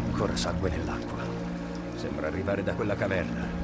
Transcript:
Ancora sangue nell'acqua. Sembra arrivare da quella caverna.